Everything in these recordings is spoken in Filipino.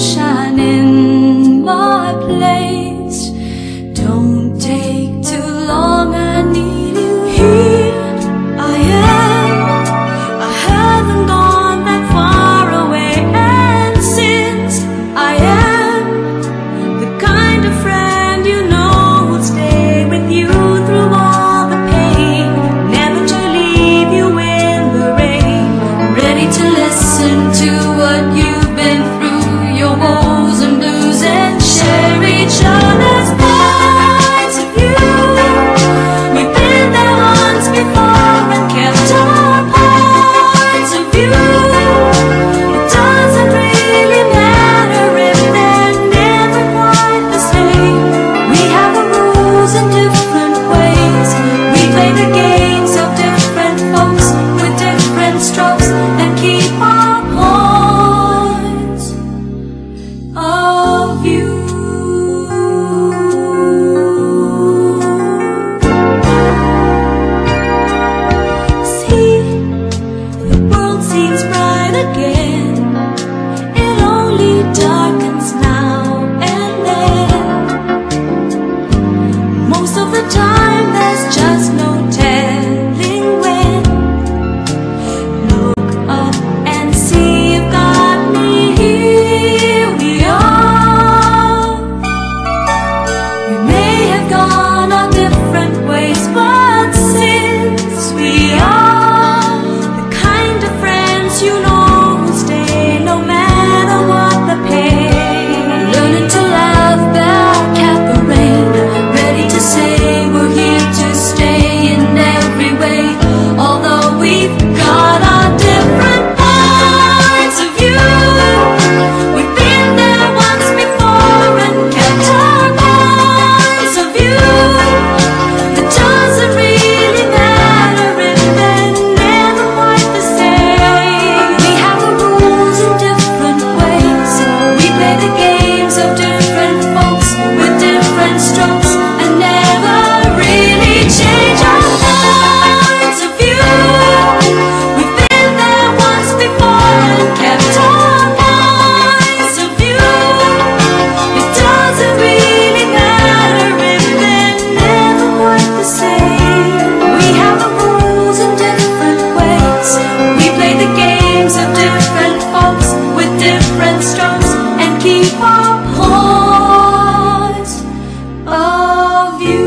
sunshine in my place. Don't take too long, I need you here. I am, I haven't gone that far away, and since I am the kind of friend you know will stay with you through all the pain, never to leave you in the rain, ready to listen to what you've been through, your woes and blues, and share each other's parts of you. We've been there once before and kept our parts of you. It doesn't really matter if they're never quite the same. We have the rules in different ways. We play the games of different folks with different strokes and keep our points of view. See, the world seems bright again. It only darkens now and then. Most of the time there's just no telling when. Look up and see you've got me. Here we are. We may have gone our different ways, but since we are the kind of friends you know will stay no matter what the pain. Learning to laugh back at the rain, ready to say we're here to stay in every way. Although we've got our different parts of you, we've been there once before and kept our parts of you. It doesn't really matter if they're never quite the same. We have the rules in different ways. We play the games of different folks with different strokes and never really change our points of view. We've been there once before and kept our points of view. It doesn't really matter if they're never quite the same. We have the rules in different ways. We play the games of different folks with different strokes and keep our points of view.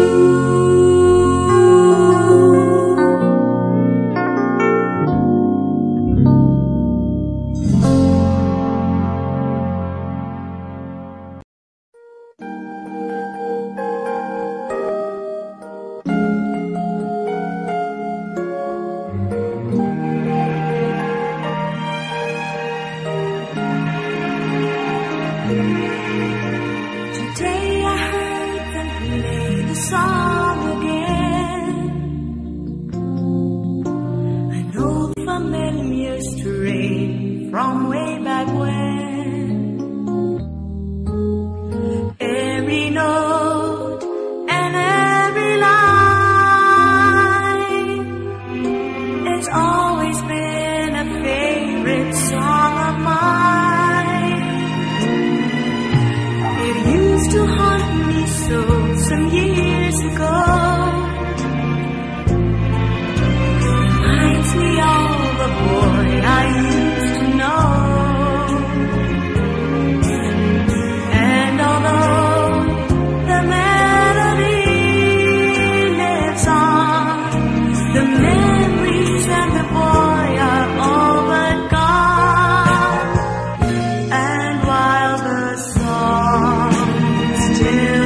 Today I heard them play the song again, an old familiar strain from way back when. Every note and every line, it's always been a favorite song of mine. It used to haunt me so some years ago. Reminds me of the boy I used to know. And although the melody lives on, the memories and the boy are all but gone. And while the song still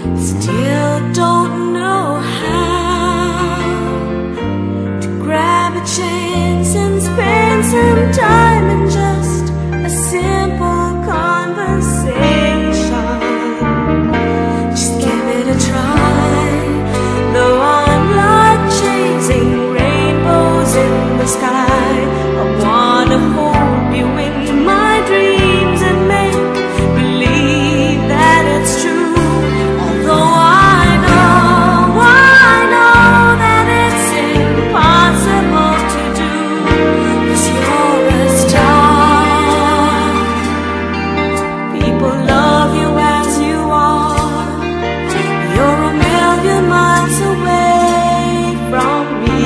Still don't know how to grab a chance and spend some time in just a simple conversation. Just give it a try. Though I'm like chasing rainbows in the sky, I wanna hold you in my dreams and make believe that it's true. Although I know that it's impossible to do, 'cause you're a star. People love you as you are. You're a million miles away from me.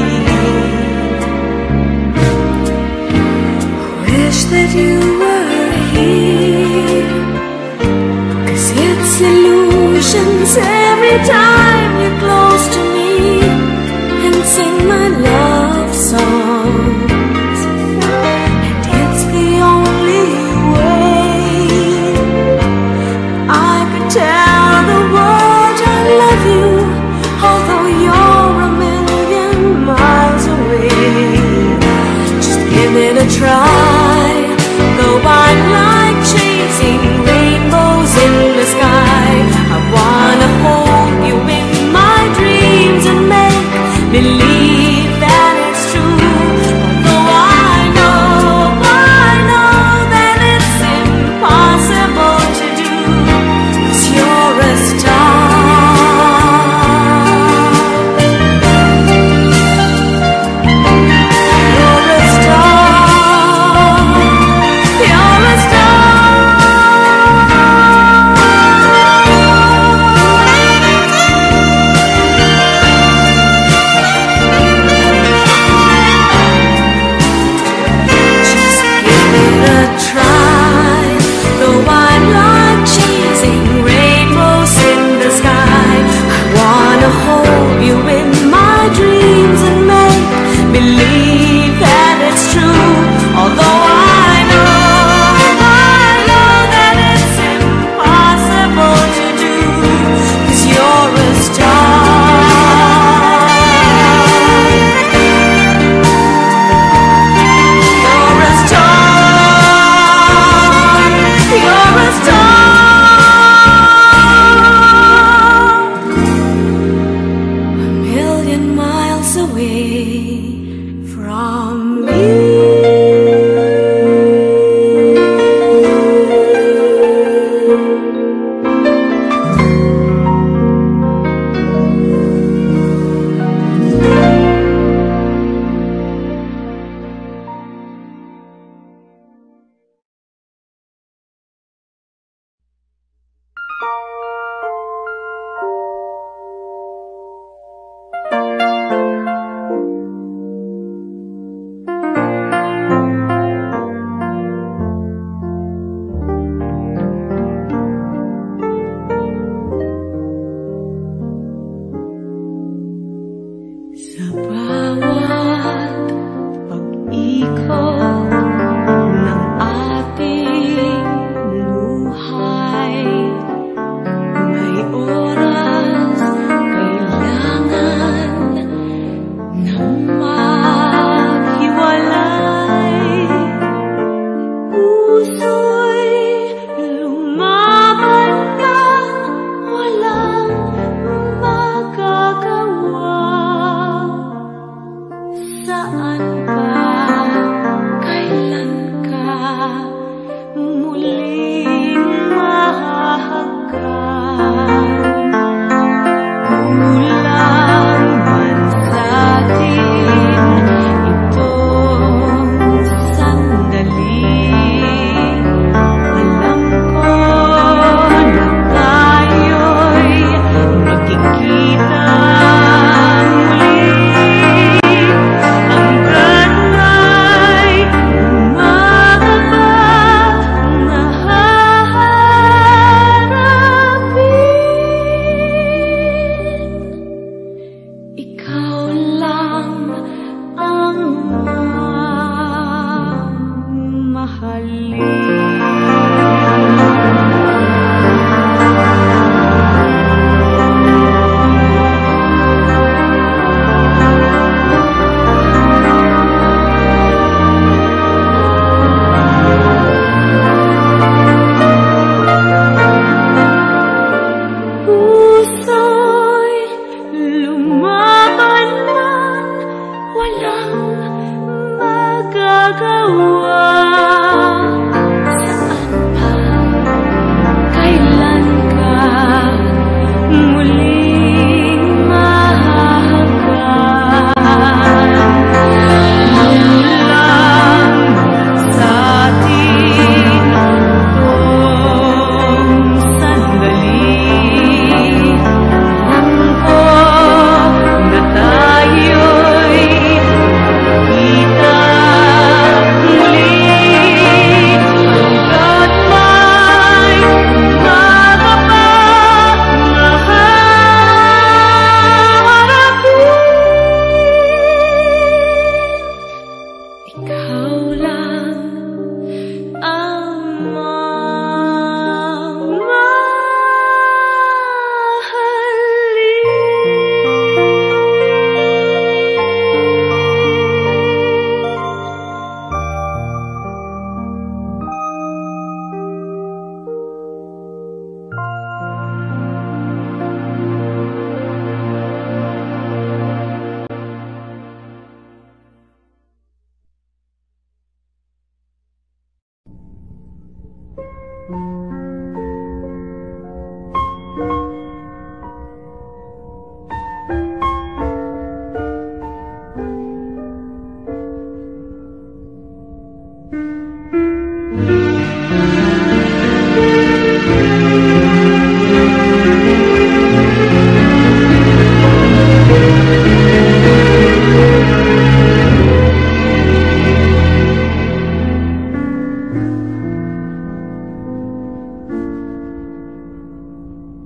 I wish that you were here, 'cause it's illusions every time you're close to me and sing my love songs. And it's the only way I could tell the world I love you, although you're a million miles away. Just give it a try. Though I'm like chasing rainbows in the sky, I wanna hold you in my dreams and make believe that it's true.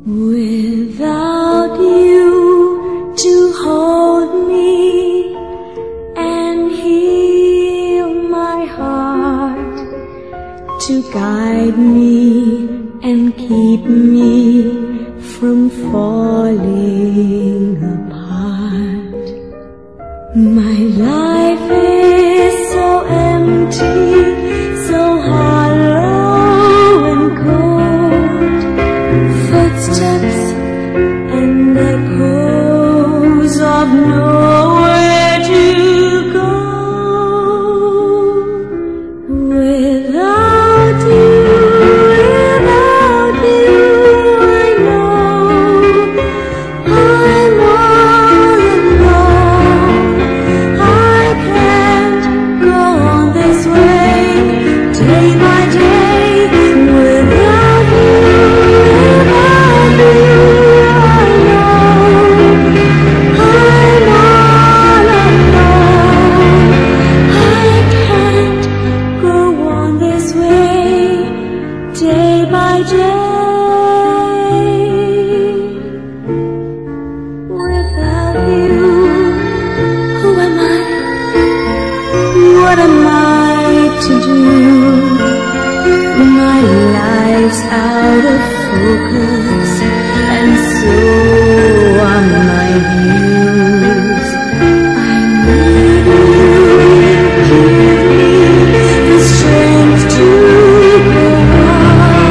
Without you to hold me and heal my heart, to guide me and keep me from falling apart. My life is so empty, so hollow and cold. Footsteps and echoes of nowhere to go. Without you, I know I'm all alone. I can't go on this way, day by day, without you. Day by day, without you, who am I? What am I to do? My life's out of focus, and so are my views. I need you, give me the strength to go on.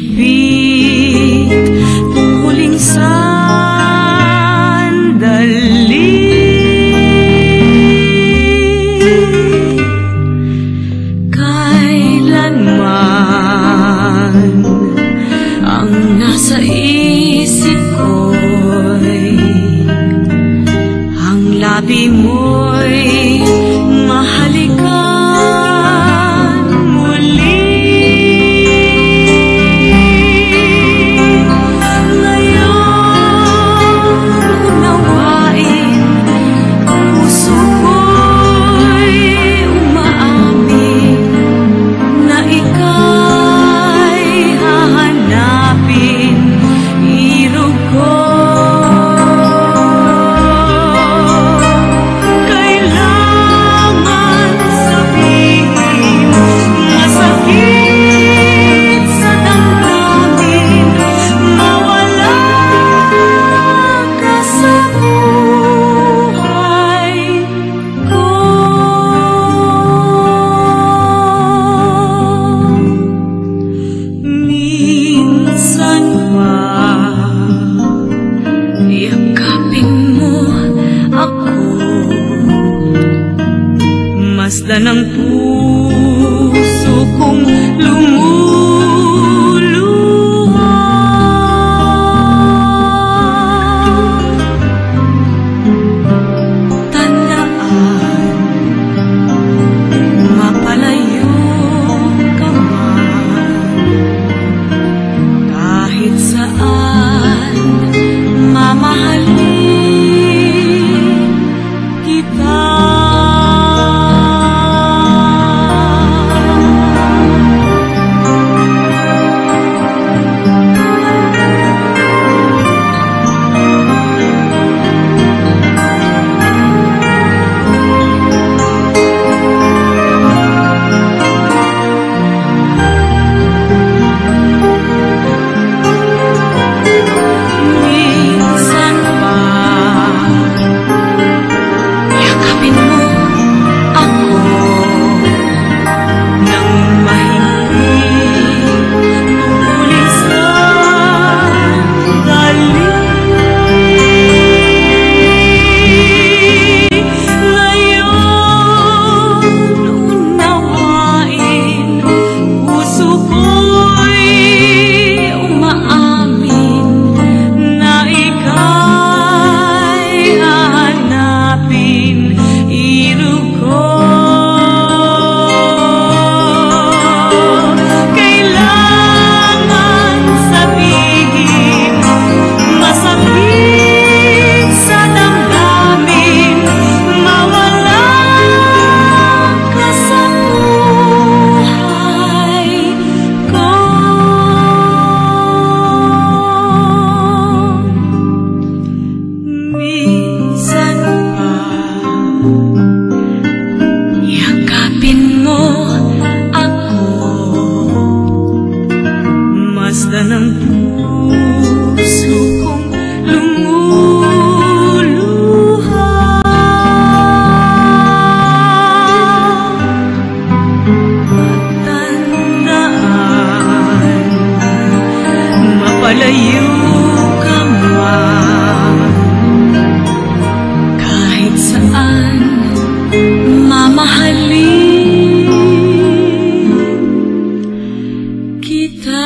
mahigpit, huling sandali. tabi mo'y mahalikan muli. Ngayon unawain, puso ko'y umaamin na ika'y hahanapin, irog ko. Kailangan sabihin, masakit sa damdamin, mawala ka sa buhay ko. Minsan pa yakapin mo ako, masdan ang puso kong lumuluha. Tandaan, mapalayo ka man, kahit saan mamahalin kita. Minsan pa yakapin mo ako nang mahigpit, bubulisan galing. Ngayon unawain, puso ko'y umaamin na ika'y hahanapin, irog ko. Kailangan sabihin, masakit sa damdamin, mawala ka sa buhay ko. Minsan pa yakapin mo ako, masdan ang puso kong lumuluha. Tandaan, mapalayo ka man, kahit saan mamahalin kita.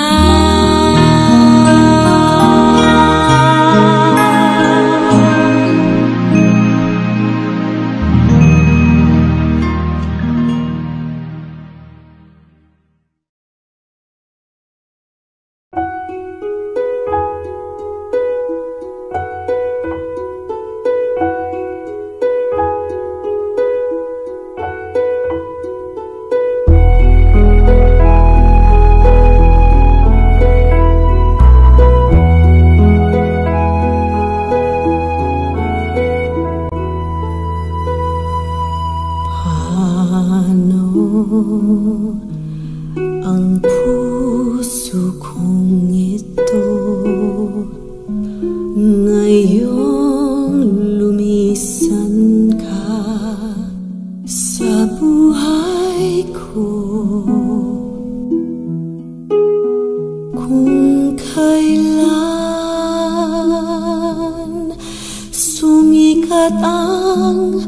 Paano ang puso kong ito ngayong lumisan ka sa buhay ko? Kung kailan sumikat ang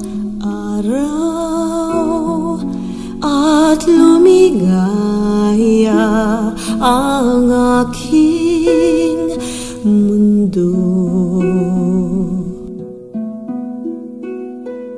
araw at lumigaya ang aking mundo,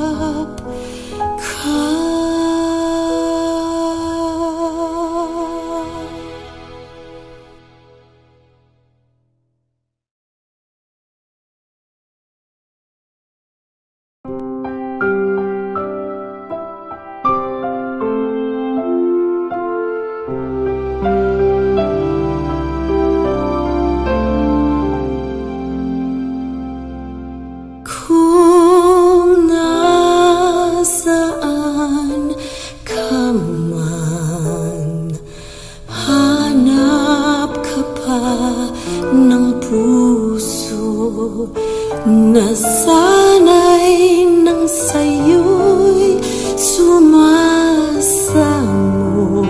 Nasanay nang sa'yo'y sumasamo.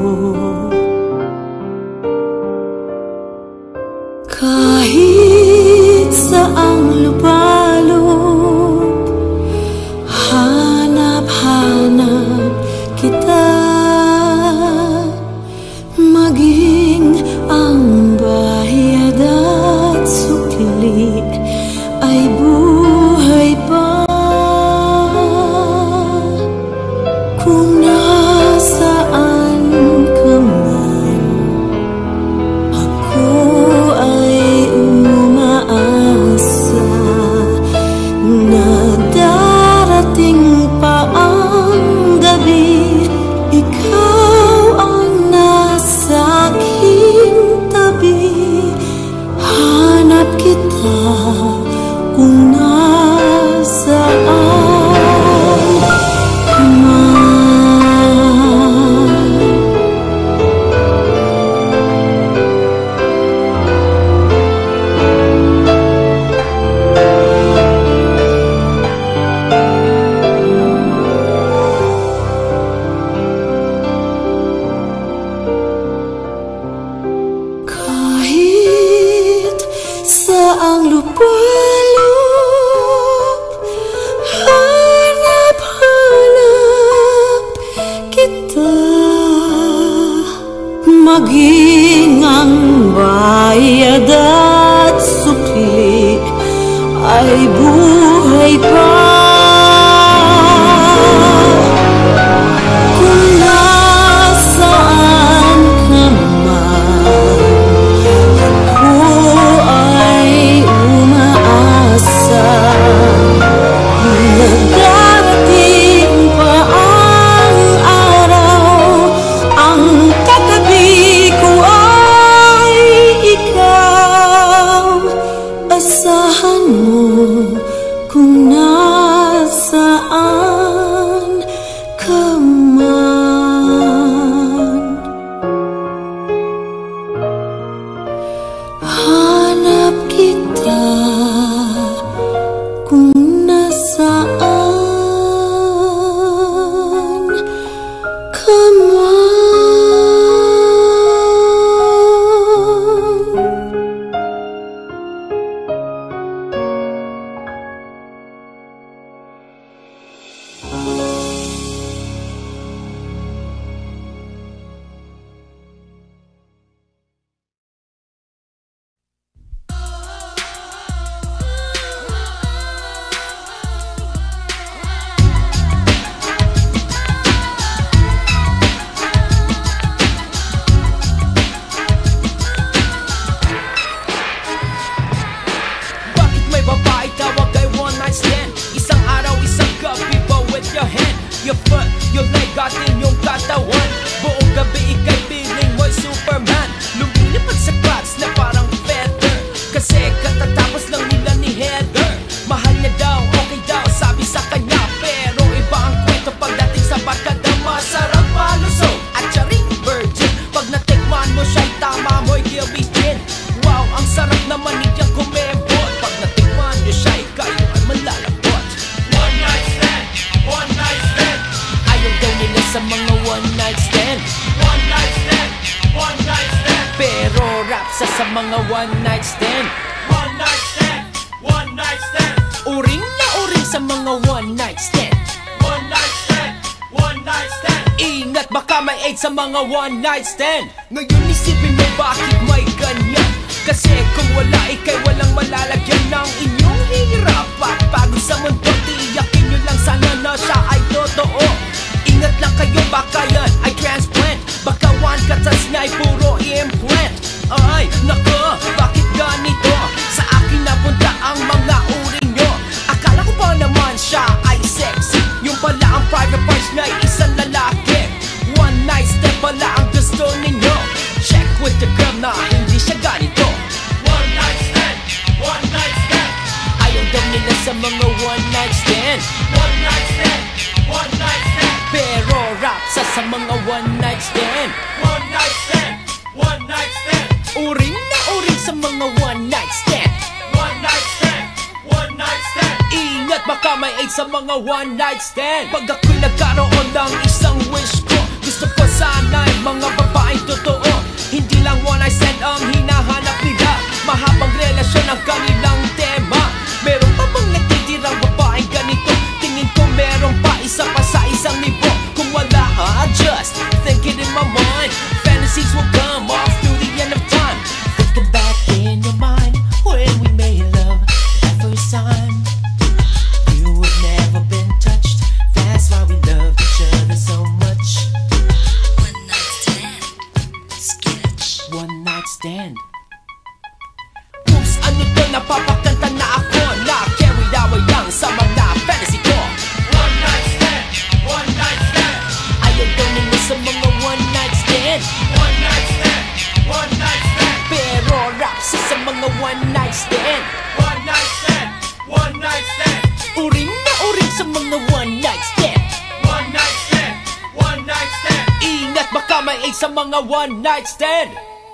Kahit saang lupalop, hanap-hanap kita. Maging ang bayad at sukli ay buhay pa. Kung nasaan ka man, ako ay umaasa na darating pa ang gabi, ikaw ang nasa aking tabi. Hanap kita kung nasaan ka man. Kahit saang lupalop, hanap-hanap kita. Maging ang bayad at sukli ay buhay pa. Kung nasaan ka man, ako ay umaasa na darating pa ang araw, ang katabi ko ay ikaw. Asahan mo kung nasaan ka man. Hanap kita kung nasaan ka man. Bakit may babae tawag ay one night stand? Isang araw, isang gabi ba with your hand, your foot, your leg, at inyong katawan. Buong gabi ika'y feeling mo'y Superman. Lumilipad sa clouds na parang feather, kasi katatapos lang nila ni Heather. Mahal niya daw, okay daw, sabi sa kanya. Pero iba ang kwento pagdating sa barkada. Masarap malusog at charing virgin. Pag natikman mo siya'y tama mo'y gilby gin. Wow, ang sarap naman niyang kumembot. Pag natikman niyo siya'y kayo ay malalambot. One night stand, one night stand. Ayaw daw nila sa mga one night stand. One night stand, one night stand. Pero rap sa mga one night stand. One night stand, one night stand. Uring na uring sa mga one night stand. One night stand, one night stand. Ingat baka may AIDS sa mga one night stand. Ngayon isipin mo bakit may ganyan. Kasi kung wala ikay walang malalagyan ng inyong hirap at pagod sa mundo. Tiyakin nyo lang sana sa mga one night stand. One night stand, one night stand. Uring na uring sa mga one night stand. One night stand, one night stand. Ingat baka may AIDS sa mga one night stand. Pag ako'y nagkaroon ng isang wish ko, gusto ko sana'y mga babaeng totoo. Hindi lang one night stand ang hinahanap nila, mahabang relasyon ang kanilang tema. Meron pa bang nagtitirang babaeng ganito? Tingin ko meron pa, isa pa sa isang nibo. Kung wala, just think it in my mind. Fantasies will come off through the end of time. Think back in your mind when we made love that first time. You have never been touched, that's why we love each other so much. One night stand. Sketch. One night stand. Oops, ano to, napapakanta na ako, na carried away lang sa mga fantasy ko. One night stand, one night stand. Ayaw daw nila sa mga one night stand. One night stand, one night stand. Pero rap sa mga one night stand. One night stand, one night stand. Uring na uring sa mga one night stand. One night stand, one night stand. Ingat baka may AIDS sa mga one night stand.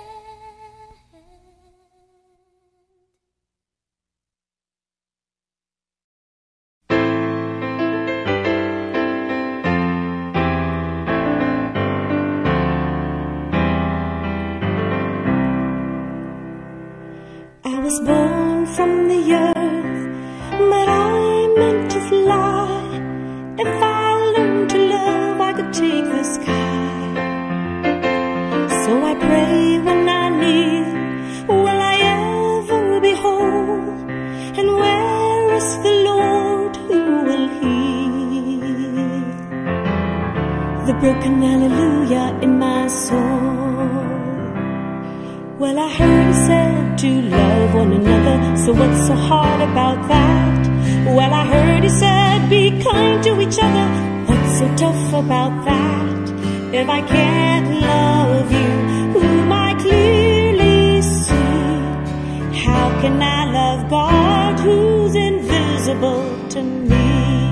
I was born from the earth, but I meant to fly. If I learned to love, I could take the sky. So I pray when I kneel, will I ever be whole? And where is the Lord who will heal the broken hallelujah in my soul? Well, I heard he said to love one another, so what's so hard about that? Well, I heard he said be kind to each other, what's so tough about that? If I can't love you, whom I clearly see, how can I love God who's invisible to me?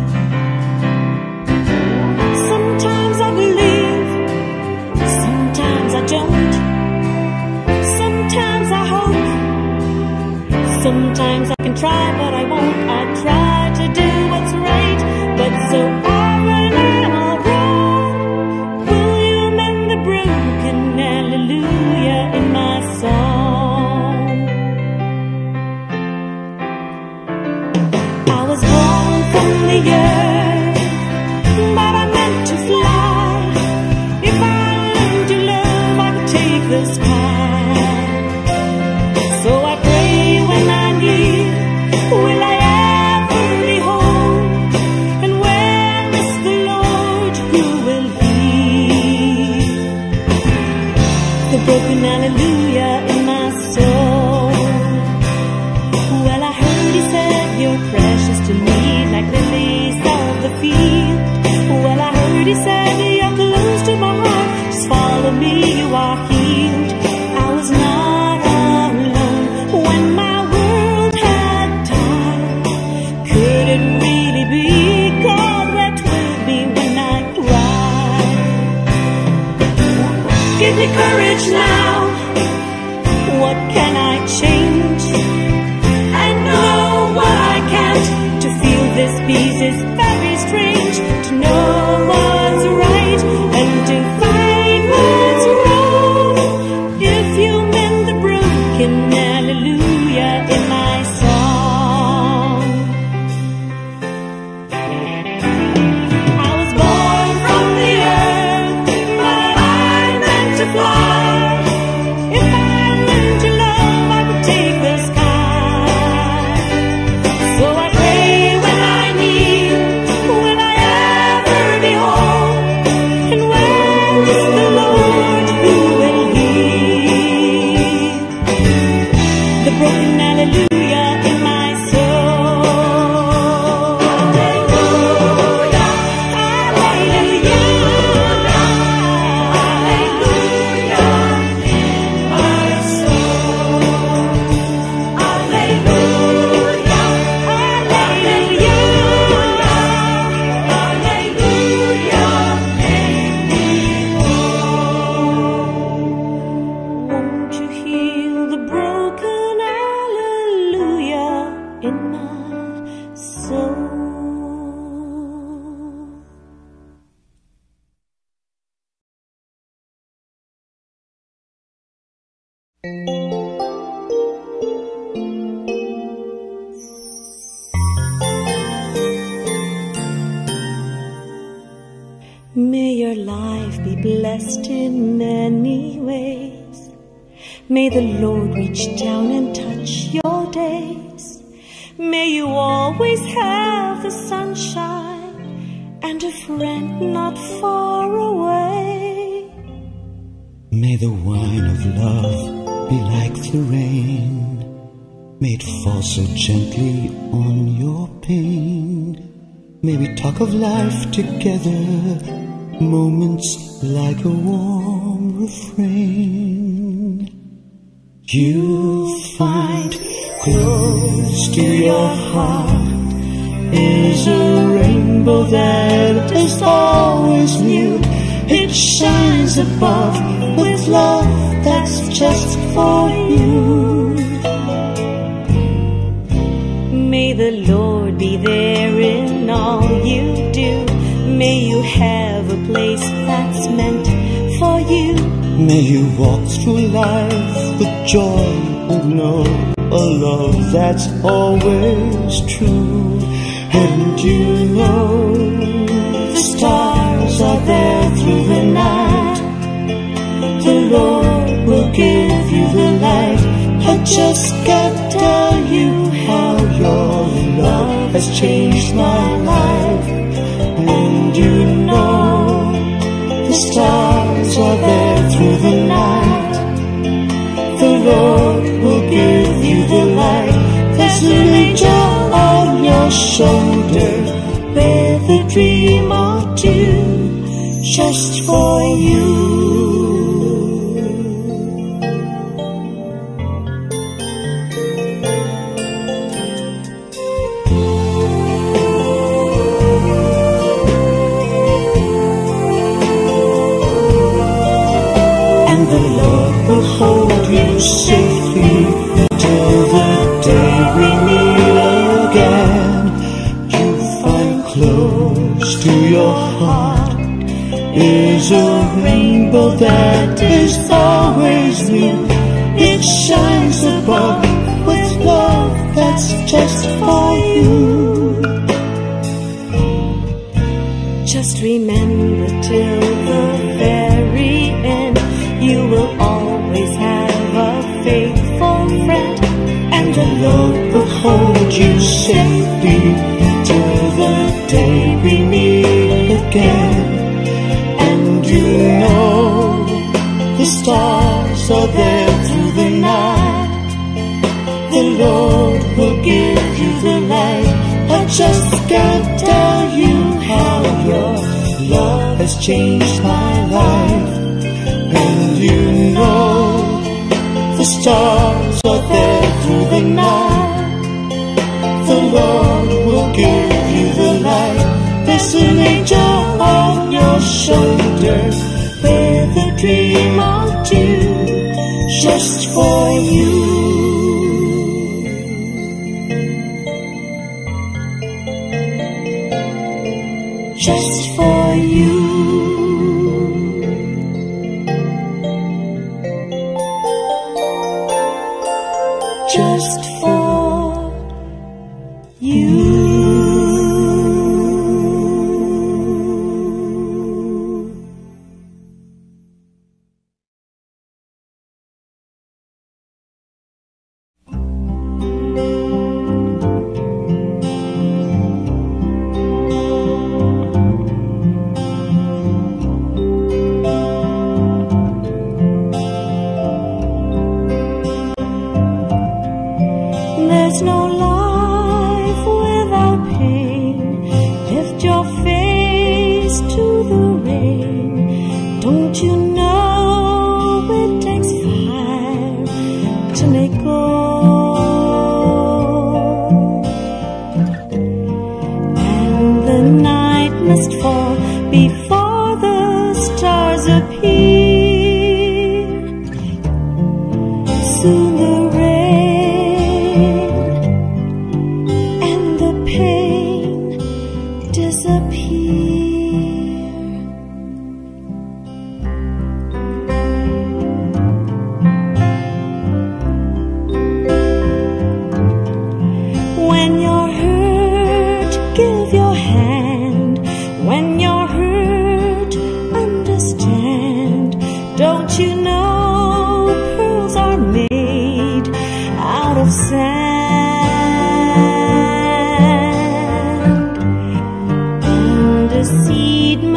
Sometimes I believe, sometimes I don't. Sometimes I hope, sometimes I can try, but I won't. I try to do what's right, but so often I'm wrong. Will you mend the broken hallelujah in my song? I was born from the earth, but I meant to fly. If I learned to love, I could take the sky. So I pray when I kneel, will I ever be whole? And where is the Lord who will heal the broken hallelujah in my soul? Well, I heard he said you're precious to me, like lilies of the field. Well, I heard he said you're close to my heart, just follow me, you are healed. I was not alone when my world had died. Could it really be God wept with me when I cried? Give me courage now, what can I change? I know what I can't. To feel this peace is very strange. To know what's right and to find what's wrong. If you mend the broken hallelujah in my song. I was born from the earth, but I meant to fly. May your life be blessed in many ways. May the Lord reach down and touch your days. May you always have the sunshine and a friend not far away. May the wine of love be like the rain. May it fall so gently on your pain. May we talk of life together, moments like a warm refrain. You'll find close to your heart is a rainbow that is always new. It shines above with love that's just for you. May the Lord be there in all you do. May you have a place that's meant for you. May you walk through life with joy and know a love that's always true. And you know the stars are there through the night. The Lord will give you the light. I just can't tell you how your love has changed my life. And you know the stars are there through the night. The Lord will give you the light. There's an angel on your shoulder with a dream or two just for you. Hold you safely till the day we meet again. You find close to your heart is a rainbow that is always new. It shines above with love that's just for you. Just remember till the very end, you will always have a faithful friend, and the Lord will hold you safely till the day we meet again. And you know the stars are there through the night. The Lord will give you the light. I just can't tell you how your love has changed my life. And you know the stars are there through the night. The Lord will give you the light. There's an angel on your shoulder with a dream or two just for you. Just for you. Just for you. There's no life without pain. Lift your face to the rain. Don't you know it takes fire to make gold? And the night must fall before the stars appear. Soon the when you're hurt, give your hand. When you're hurt,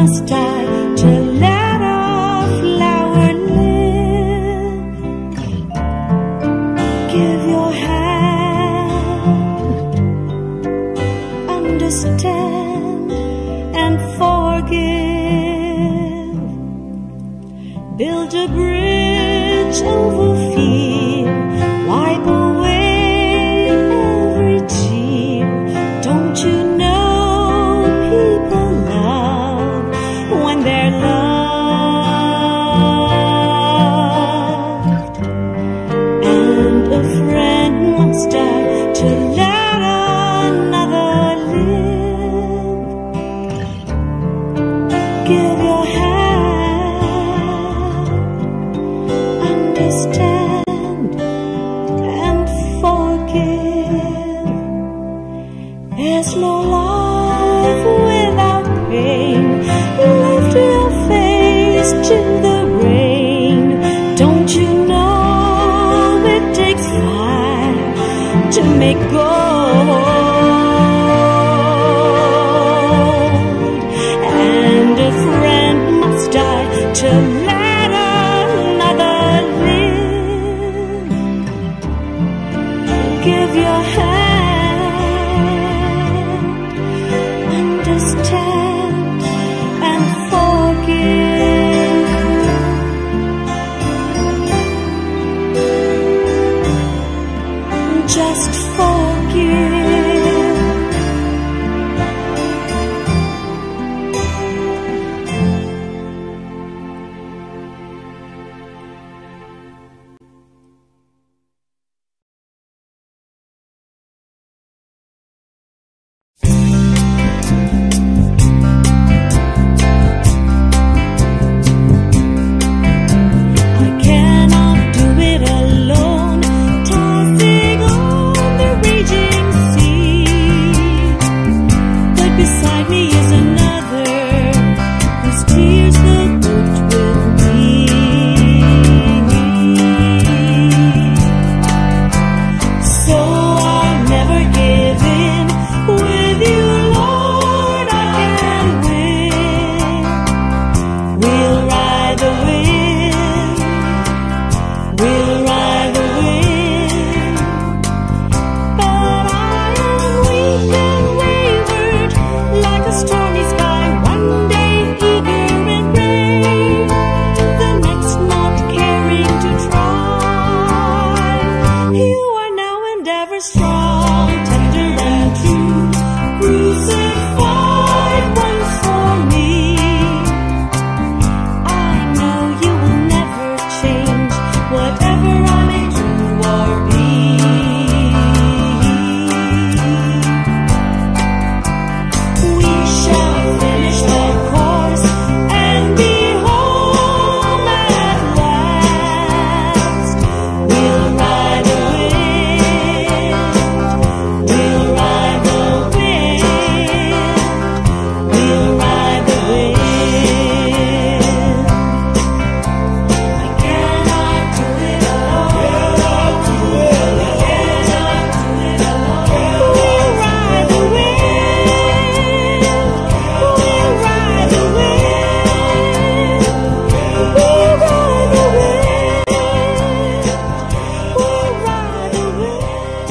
must die to let a flower live. Give your hand, understand and forgive. Build a bridge over fear, wipe away every tear. Don't you know people love when they're loved? And a friend must die to let another live. Give your hand, understand and forgive. There's no life without pain. Lift your face to the rain. Don't you know it takes fire to make gold? And a friend must die to let another live. Give your hand, understand and forgive. Just forgive. I cannot do it alone, tossing on the raging sea. But beside me is another whose tears will root with me. So I'll never give in. With you, Lord, I can win. We'll ride the wind. We'll ride the wind. But I am weak and wayward, like a stormy sky. One day eager and brave, the next not caring to try. You are now and ever strong, tender and true, crucified once for me. I know you will never change, whatever I may do or be. We shall finish the course and be home at last. We'll ride the wind. We'll ride the wind. We'll ride the wind. I cannot do it alone. We'll ride the wind. We'll ride the wind. We'll ride the wind. We'll ride the wind.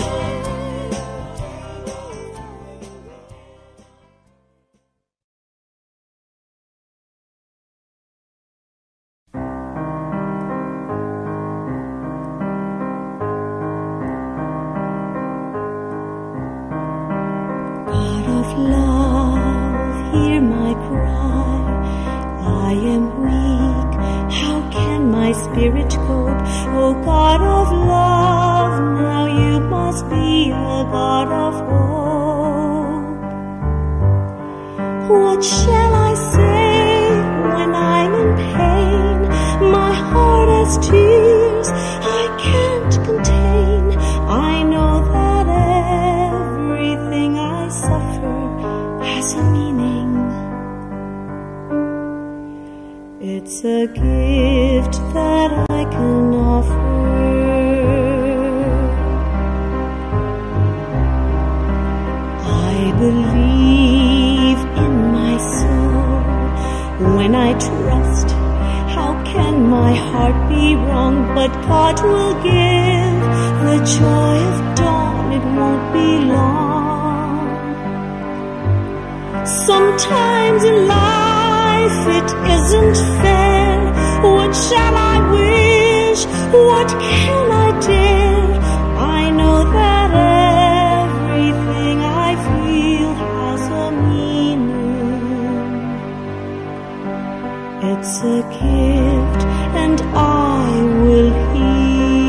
God of love, hear my cry. I am weak, how can my spirit cope? Oh God of love, now you must be a God of hope. What shall I say when I'm in pain? My heart has tears I can't contain. I know that everything I suffer has a meaning. It's a gift that I can offer. I believe in my soul when I trust. How can my heart be wrong? But God will give the joy of dawn, it won't be long. Sometimes in life it isn't fair. What shall I wish? What can I dare? I know that everything I feel has a meaning. It's a gift and I will heal.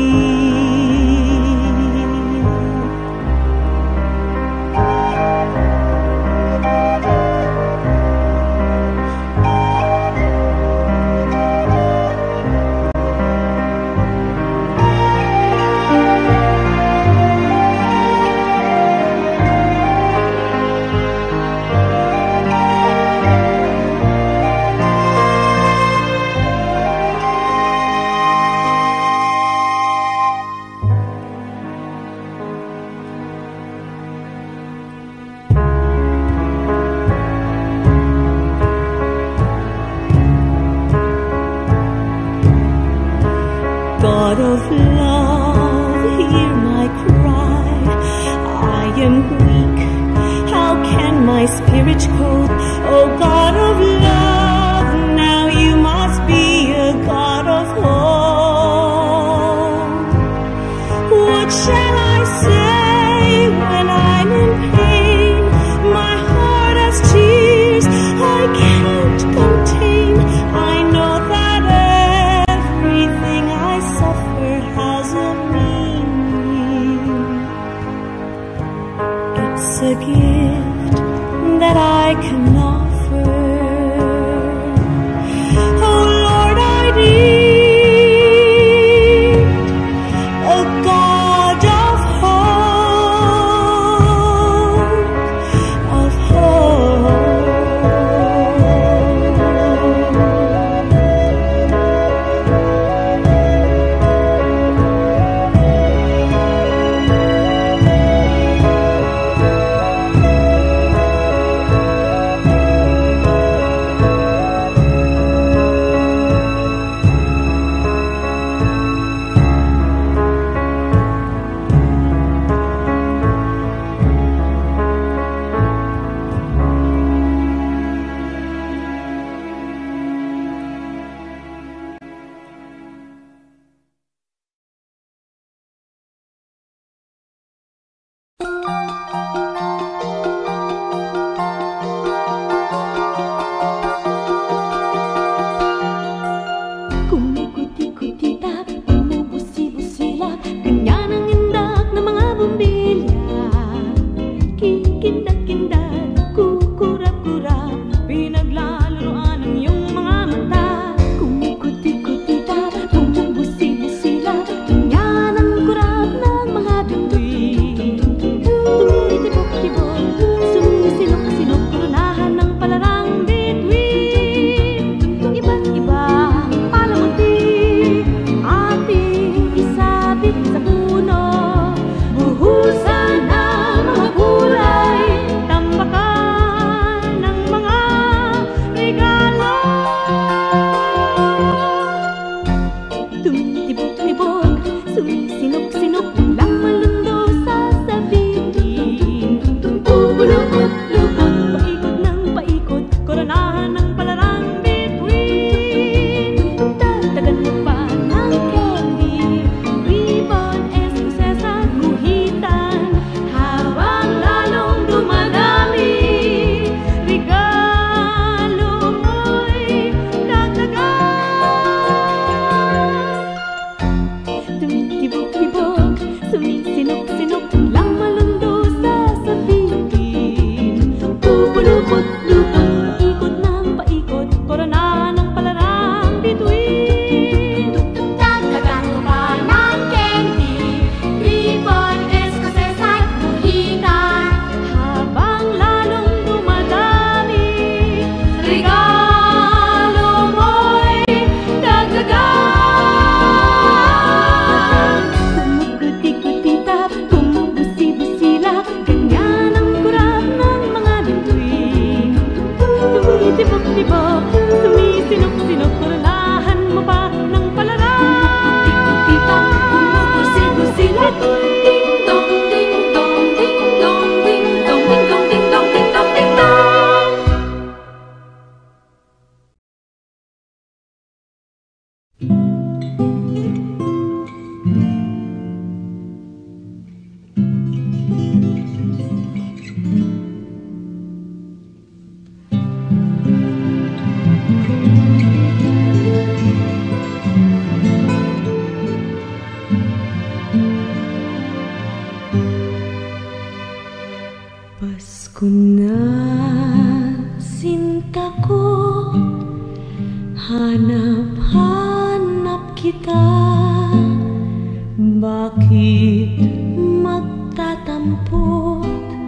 God of love, hear my cry. I am weak, how can my spirit cope? Oh God of love, now you must be a God of hope. What shall I say when I'm in pain? My heart has tears I can't contain. I know that everything I suffer has a meaning. It's a gift that I can offer. Sumisinok-sinok, kurnahan mo pa ng palara. Gusi-gusilat. Ding dong, ding dong, ding dong, ding dong, ding dong, ding dong, ding dong, ding dong. Pasko na, sinta ko, hanap-hanap kita. Bakit magtatampot,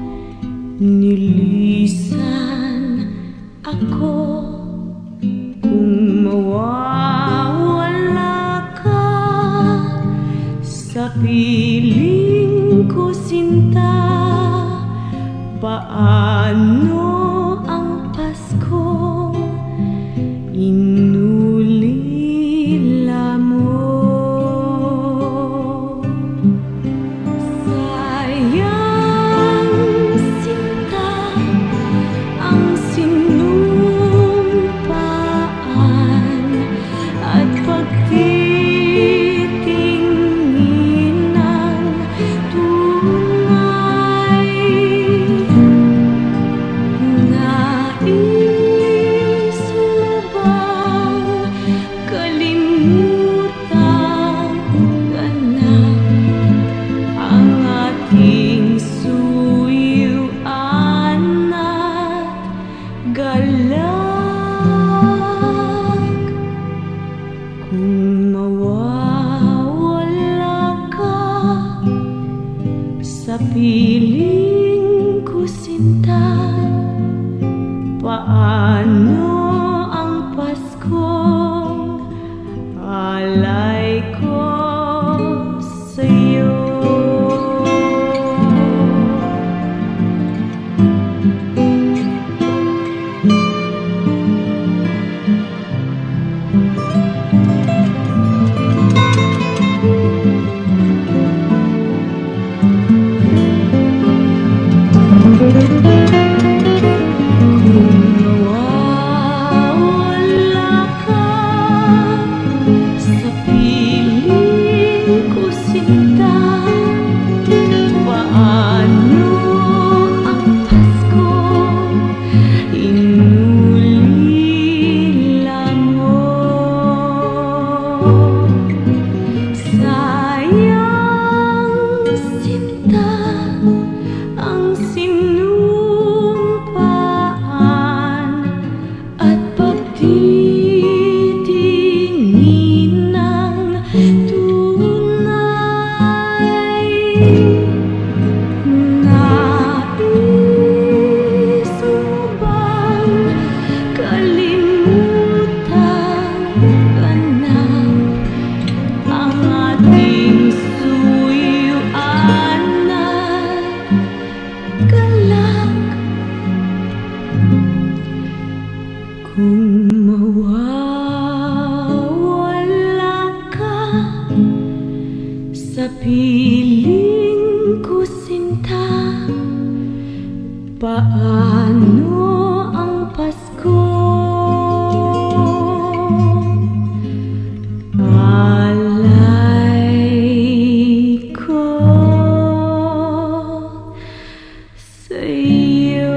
nilisan ako? Kung mawawala ka sa piling ko, sinta, paano ang Paskong inulila mo? Sayang, sinta, ang sinumpaan at pagtitingin ng tunay. Nais mo bang kalimutan ka na ang ating suyuan at galak? Kung mawawala ka sa piling ko, sinta, paano ang Paskong alay ko sa'yo? Mawawala ka sa piling ko, sinta, paano ang Paskong inulila mo? Sayang, sinta, ang sinumpaan at pagtitingin ng tunay. Nais mo bang kalimutan ka na ang ating suyuan at galak? Kung mawawala ka sa piling ko, sinta, paano ang Paskong alay ko sa'yo?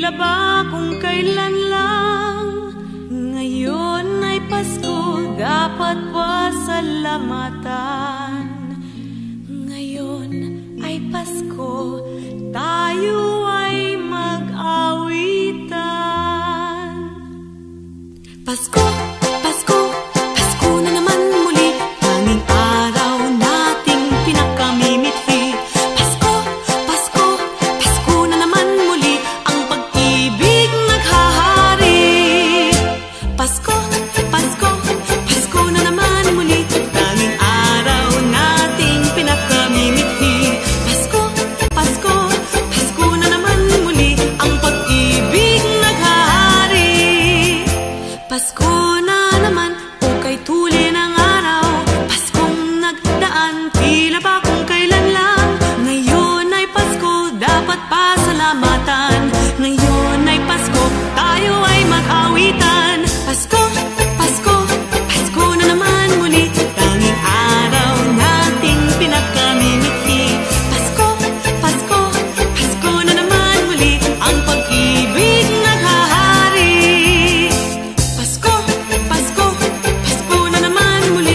tila ba kung kailan lang. Ngayon ay Pasko, dapat pasalamatan. Ngayon ay Pasko, tayo ay mag-awitan. Pasko, Pasko, Pasko na naman muli, tanging araw nating pinakamimithi. Pasko, Pasko, Pasko na naman muli, ang pag-ibig naghahari. Pasko, Pasko, Pasko na naman muli, tanging araw nating pinakamimithi. Pasko, Pasko, Pasko na naman muli, ang pag-ibig naghahari. Pasko na naman, ukay tuli ng araw. Paskong nagdaan, tila ba kung kailan lang. Ngayon ay Pasko, dapat pasalamatan. Ngayon ay Pasko, tayo ay mag-awitan. Pasko, Pasko, Pasko na naman muli, tanging araw nating pinakamimithi. Pasko, Pasko, Pasko na naman muli, ang pag-ibig naghahari. Pasko, Pasko, Pasko na naman muli.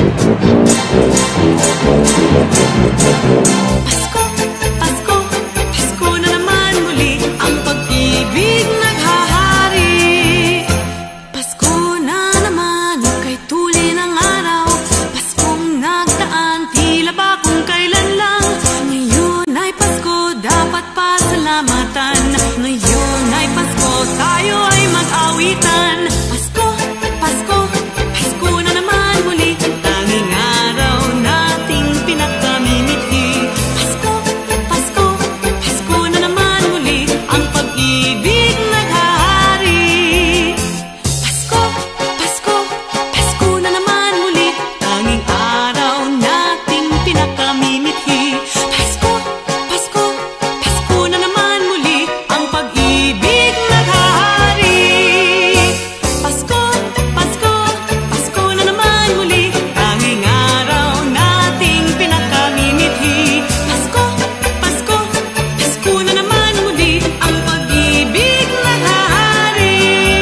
Pasko, Pasko, Pasko na naman muli, ang pag-ibig naghahari. Pasko na naman, ukay tuli ng araw. Paskong nagdaan, tila ba kung kailan lang. Ngayon ay Pasko, dapat pasalamatan. Ngayon ay Pasko, tayo ay mag-awitan. Pasko, Pasko, Pasko na naman muli, tanging araw nating pinakamimithi. Pasko, Pasko, Pasko na naman muli, ang pag-ibig naghahari. Pasko, Pasko, Pasko na naman muli, tanging araw nating pinakamimithi. Pasko, Pasko, Pasko na naman muli, ang pag-ibig naghahari. Pasko, Pasko, Pasko na naman muli, tanging araw nating pinakamimithi. Pasko, Pasko, Pasko na naman muli, ang pag-ibig naghahari.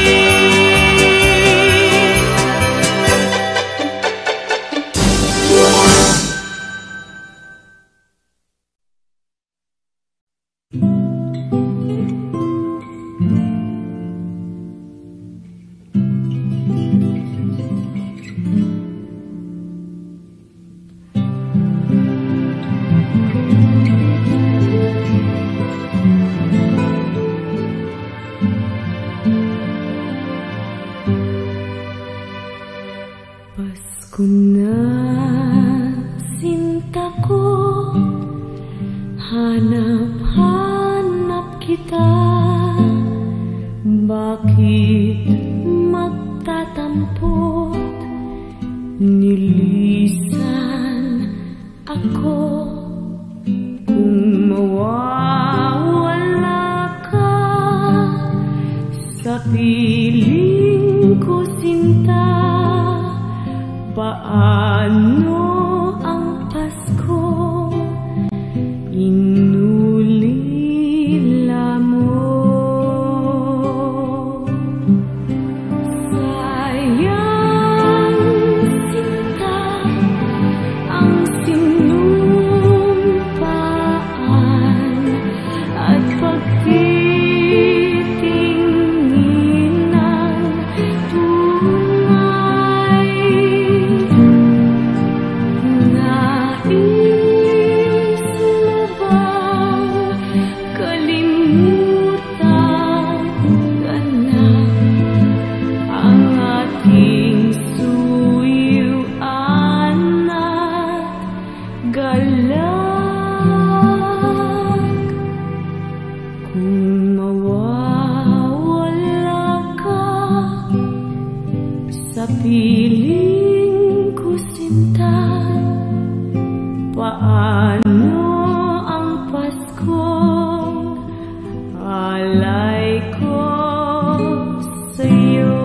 Pasko na, sinta ko, hanap-hanap kita. Bakit magtatampot, nilisan ako. Kung mawawala ka sa piling ko, sinta, paano ang Paskong inulila mo? Sayang, sinta, ang sinumpaan at pagtitingin ng tunay. Nais mo bang kalimutan ka na ang ating suyuan at galak? Kung mawawala ka sa piling ko, sinta, paano ang Paskong alay ko sa'yo?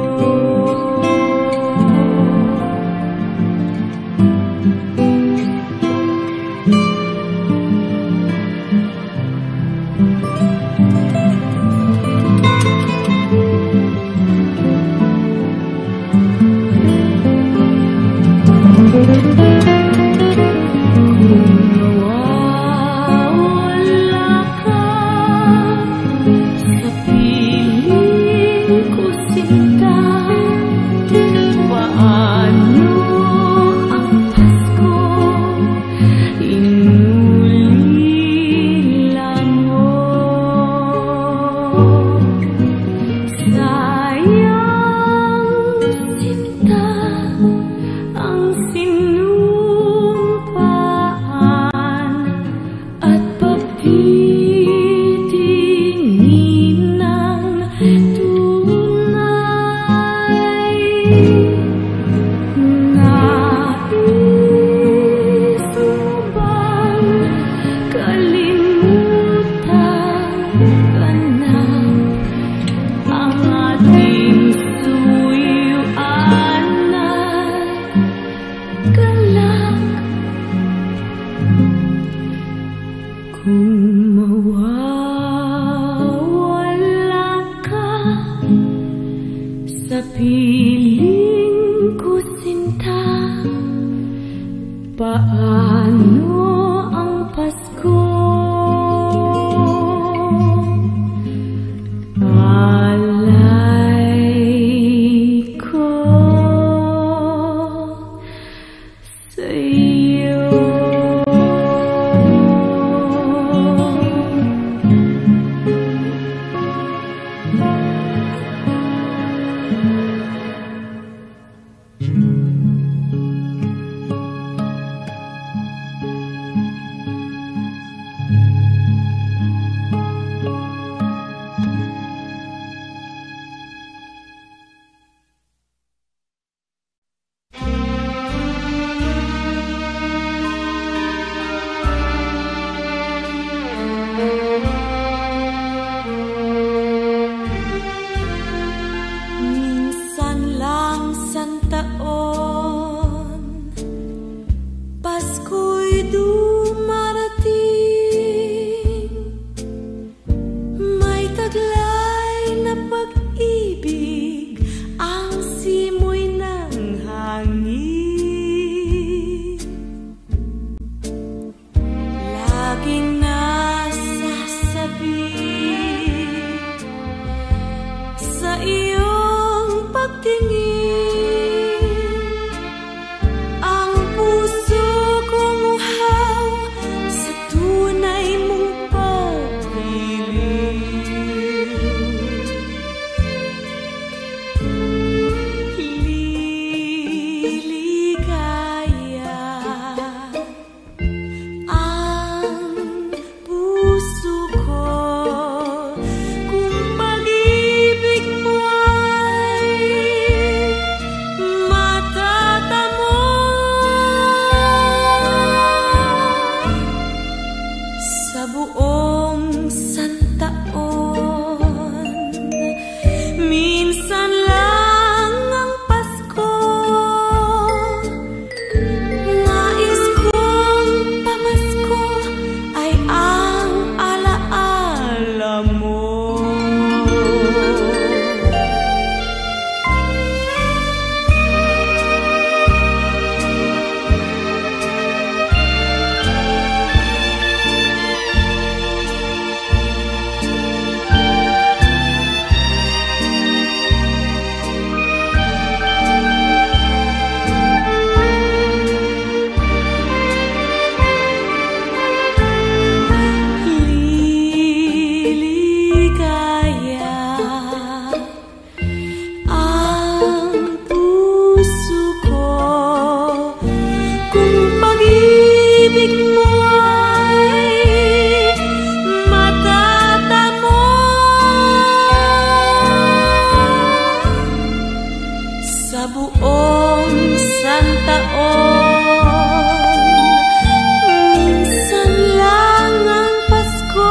Taglay na pag-ibig ang simoy ng hangin, laging nasasabi sa iyong pagtingin. Ang puso kong uhaw sa tunay mong pag-ibig. Liligaya ang puso ko kung pag-ibig mo ay matatamo. Sa buong santaon, minsan lang ang Pasko. Nais kong pamasko ay ang alaala mo. Liligaya ang puso ko kung pag-ibig mo ay matatamo. Sa buong santaon, minsan lang ang Pasko.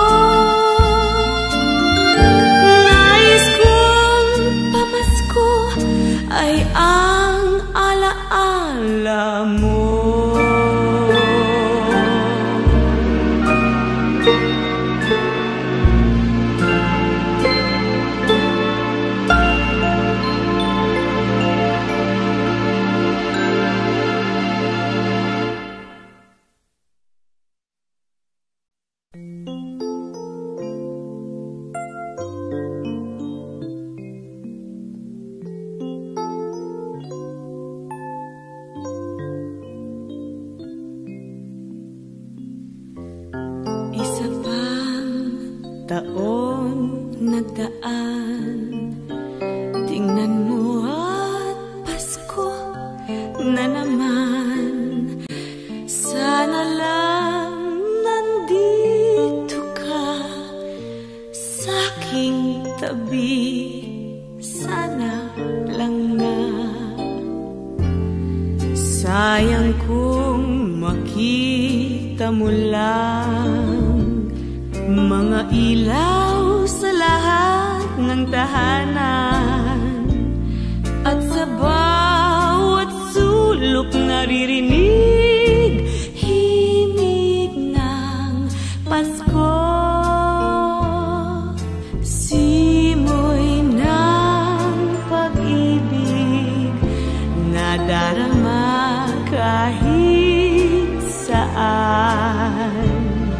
Nais kong pamasko ay ang alaala mo. Isa pang taon nagdaan, tingnan mo at Pasko na naman. Sana lang nandito ka sa aking tabi, sana lang na. Sayang kung makita mo lang mga ilaw sa lahat ng tahanan, at sa bawat sulok naririnig himig ng Pasko. Simoy ng pag-ibig na darama kahit saan.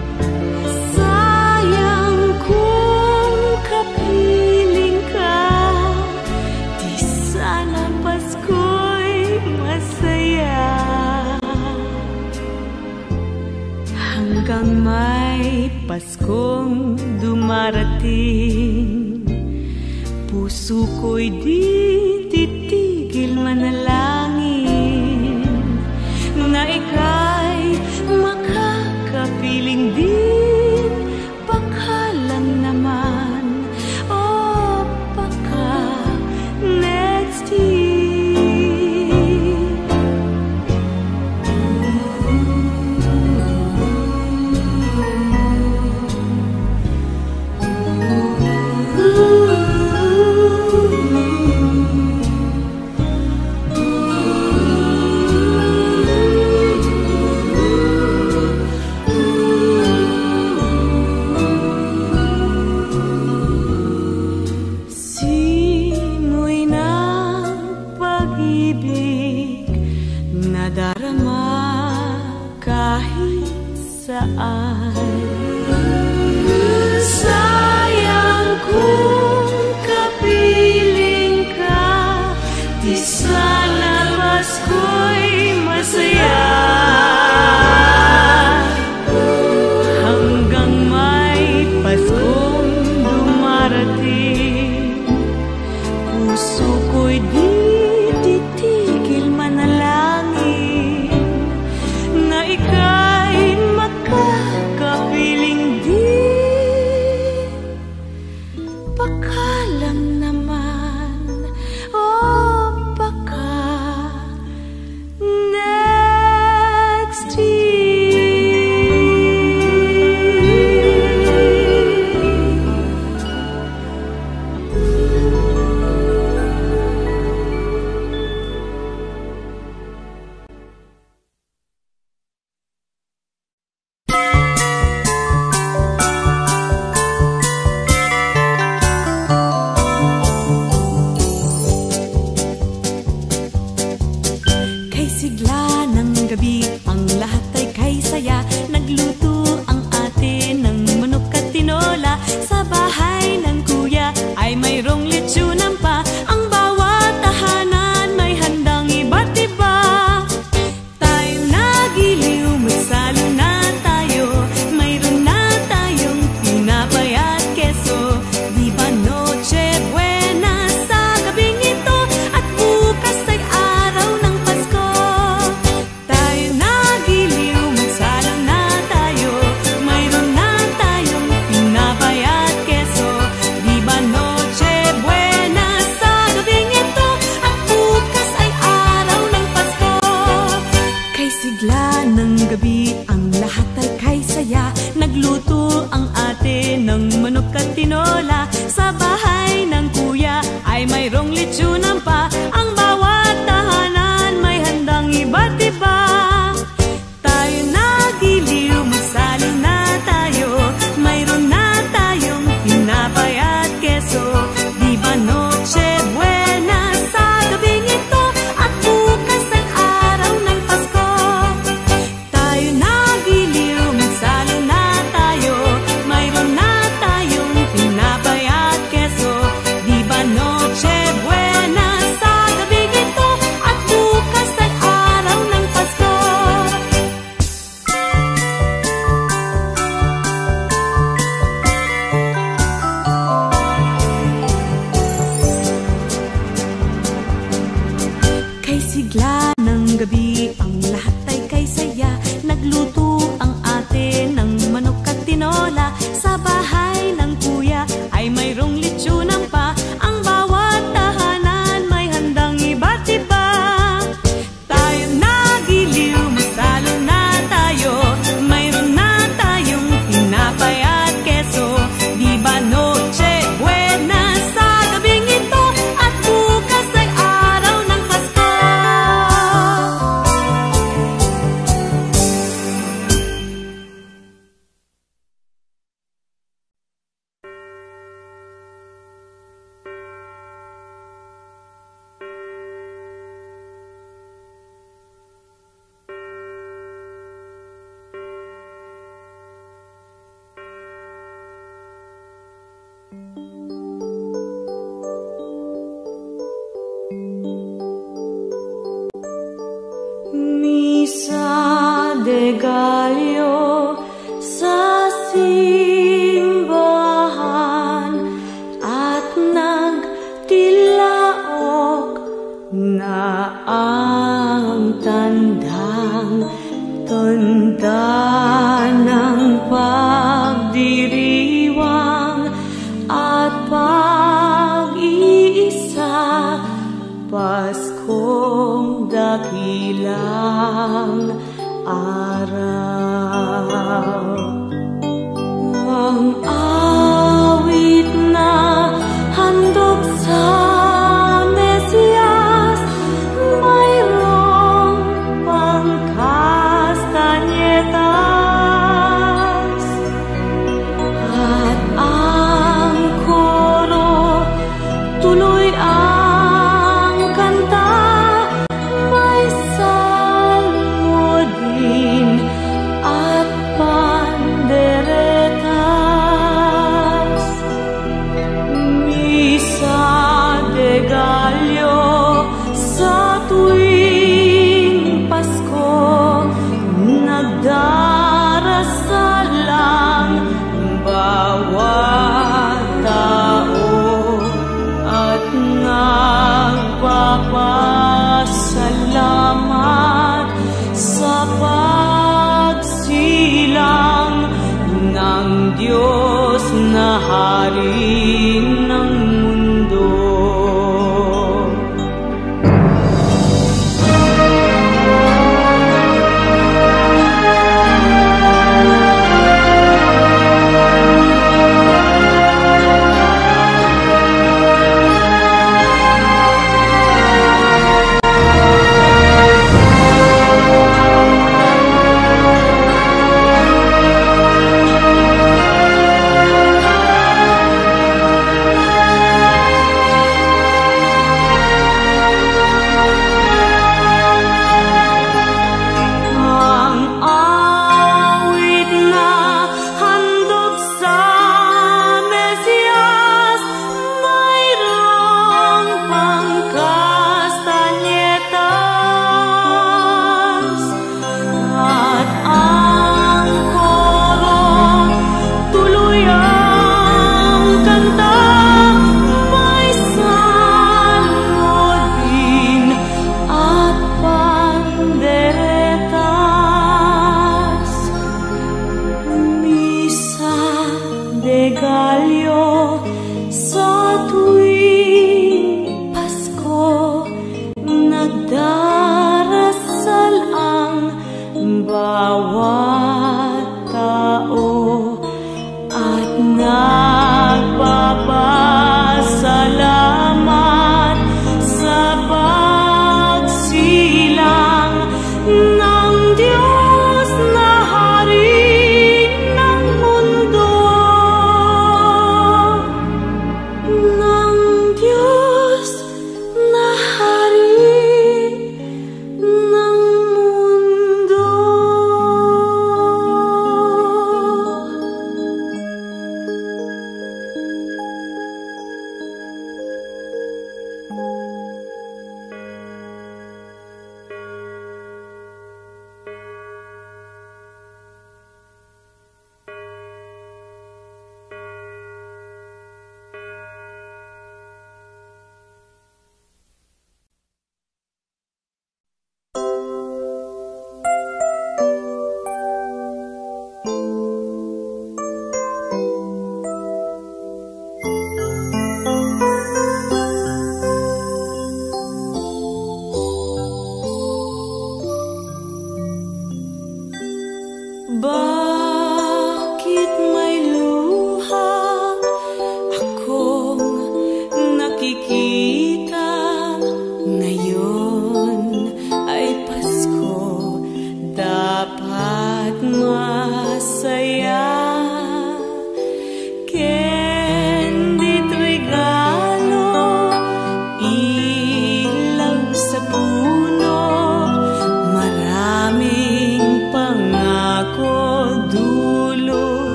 Sayang kung kapiling ka, di sana Pasko'y masaya. Hanggang may Paskong dumarating, puso ko'y di titigil manalangin na ika'y makakapiling din. Baka lang naman, oh baka next year. lang naman, o baka next sigla ng gabi, ang lahat ay kay saya. Nagluto ang ate ng manok at tinola. Sa bahay ng kuya ay mayroong lechonan pa. Ang bawat tahanan may handang iba't iba. Tayo nagiliw, magsalo na tayo. Mayroon na tayong tinapay at keso. Di ba Noche Buena sa gabing ito? At bukas ay araw ng Pasko. Sigla ng gabi, ang lahat ay kay saya. Nagluto ang ate ng manok at tinola. Sa bahay ng kuya ay mayroong lechonan pa. Ang bawat tahanan may handang iba't iba. Tayo nagiliw, magsalo na tayo. Mayroon na tayong tinapay at keso. Di ba Noche Buena sa gabing ito? At bukas ay araw ng Pasko. Sigla ng gabi, ang lahat ay kay saya. Nagluto ang ate ng manok at tinola. Sa bahay ng kuya ay mayroong lechonan pa. Ang bawat tahanan may handang iba't iba. Tayo nagiliw, masalo na tayo. Mayroon na tayong tinapay at keso. Di ba Noche Buena sa gabing ito? At bukas ay araw ng Pasko. Misa de Gallo sa simbahan at nagtilaok na ang tanda ng pagdiriwang at pag-iisa. Paskong dakilang araw. Ang awit na handog sa Mesiyas, mayroong pangkastanyetas. At ang koro tuloy ang kanta, may salmo din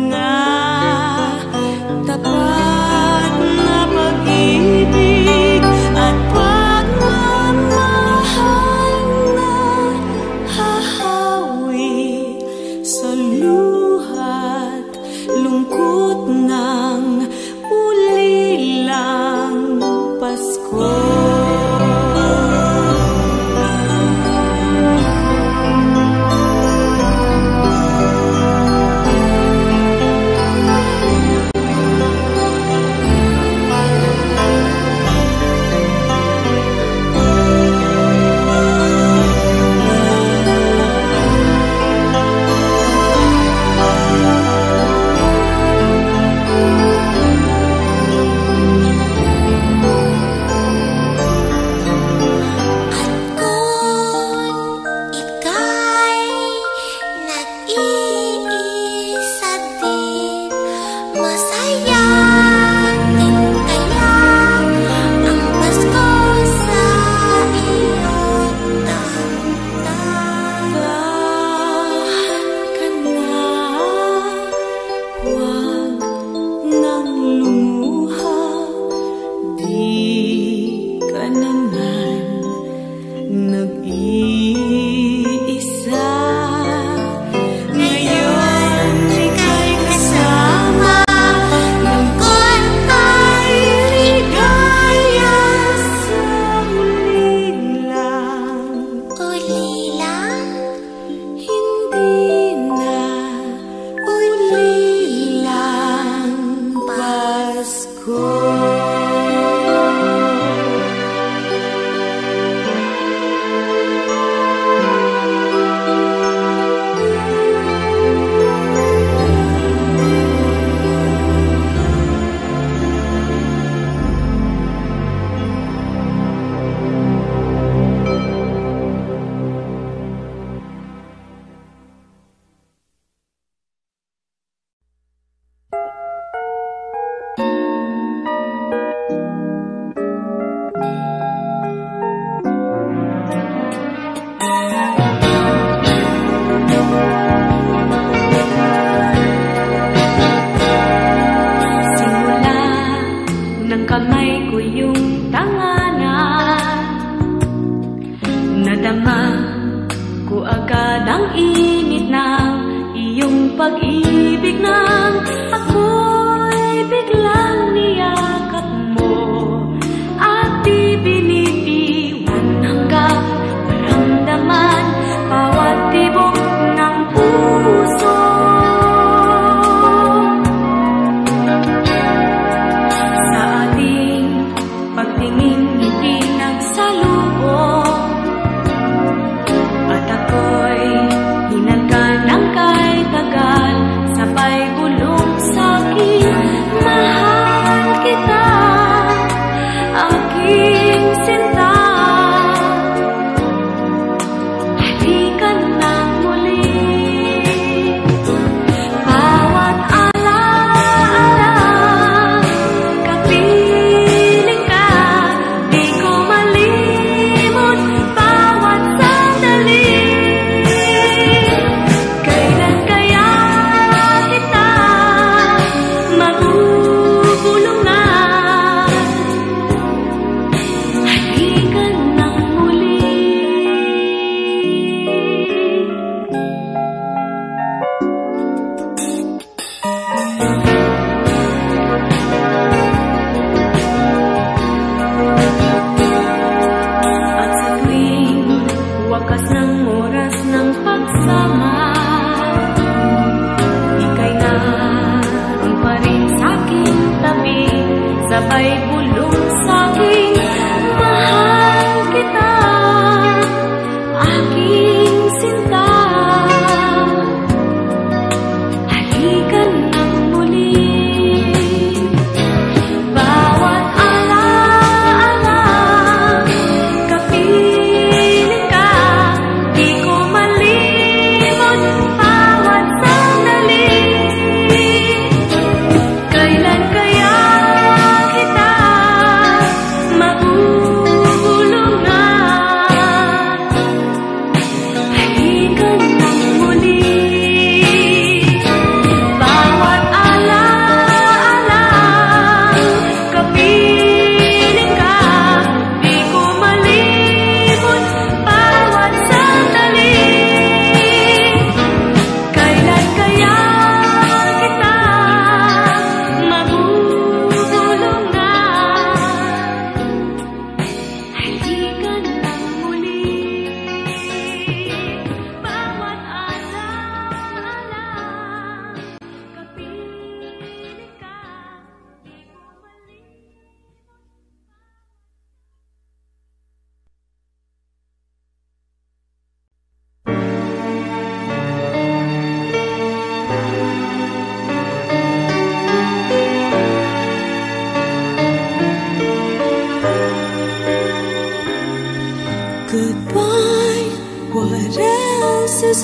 nga tapat na pag-ibig at pagmamahal na hahawi sa luhat lungkot ng ulilang Pasko.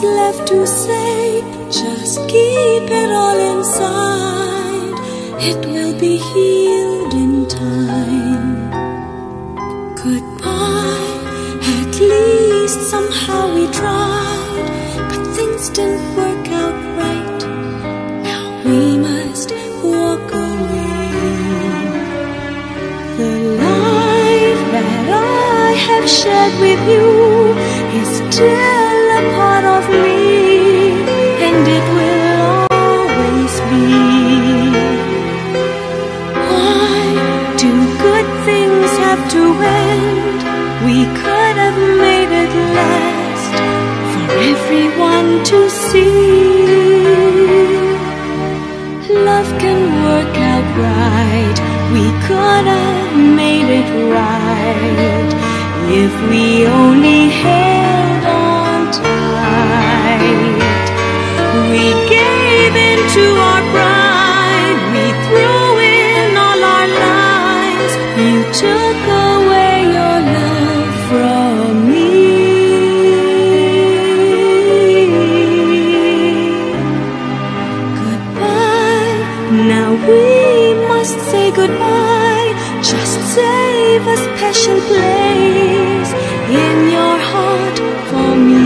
what's left to say. Just keep it all inside. It will be healed in time. Goodbye, at least somehow we tried, but things didn't work out right. Now we must walk away. The life that I have shared with you is still a part of me, and it will always be. Why do good things have to end? We could have made it last for everyone to see. Love can work out right. We could have made it right if we only held on tight. We gave in to our pride. We threw in all our lives. You took away your love from me. Goodbye. Now we must say goodbye. Just save a special place in your heart for me.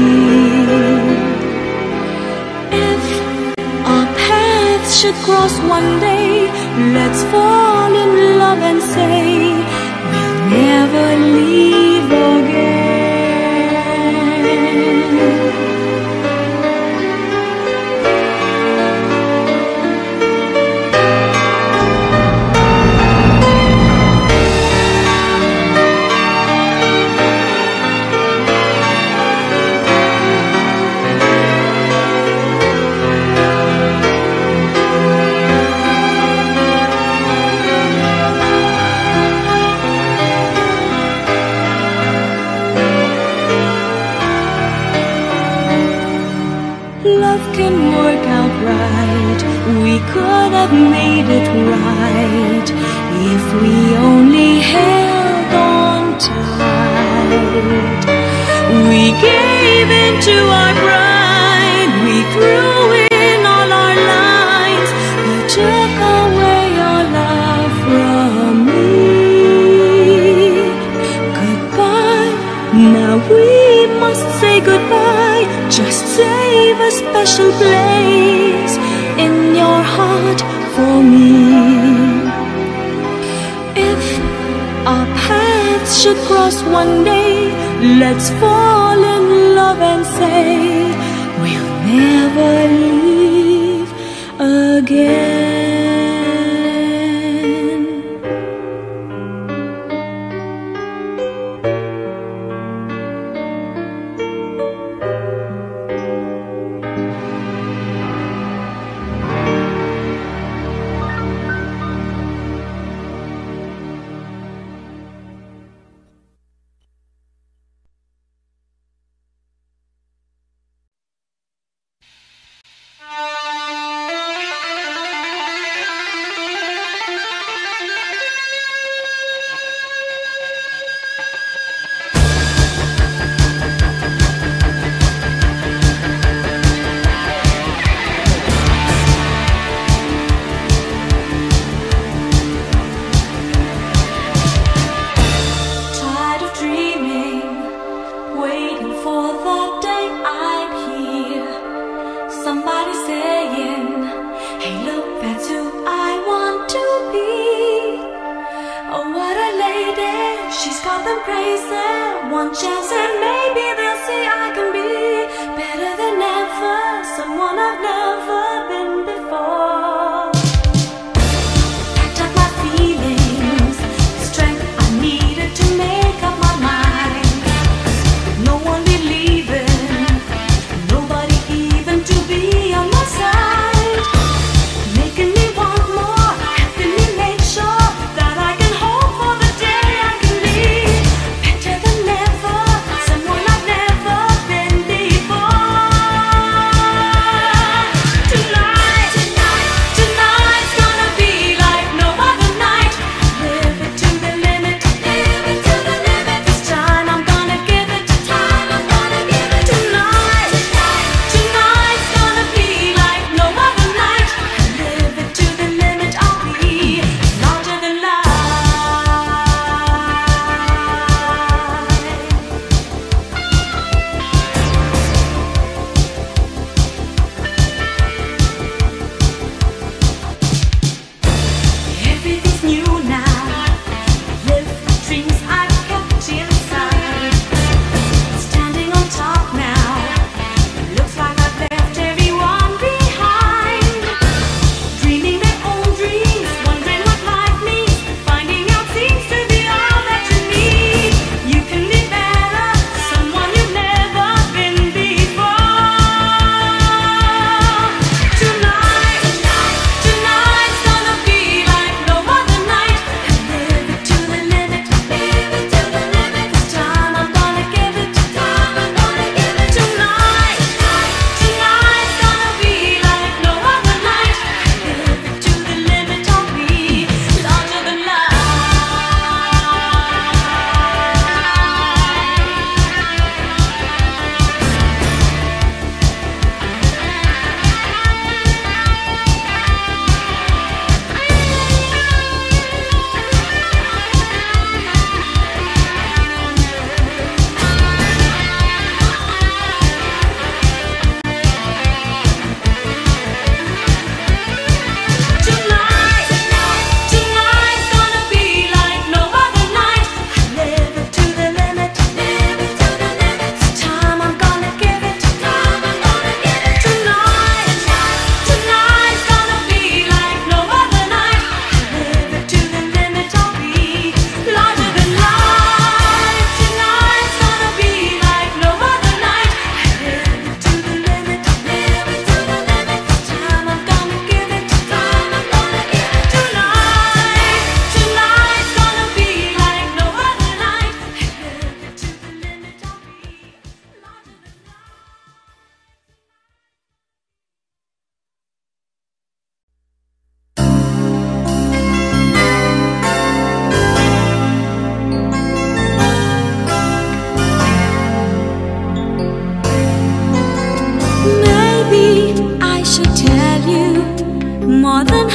If our paths should cross one day, let's fall in love and say we'll never leave again. Love can work out right. We could have made it right if we only held on tight. We gave in to our pride. We threw in all our lives. You took away your love from me. Goodbye. Now we must say goodbye. Just save a special place in your heart for me. If our paths should cross one day, let's fall in love and say we'll never leave again. Someone I've more than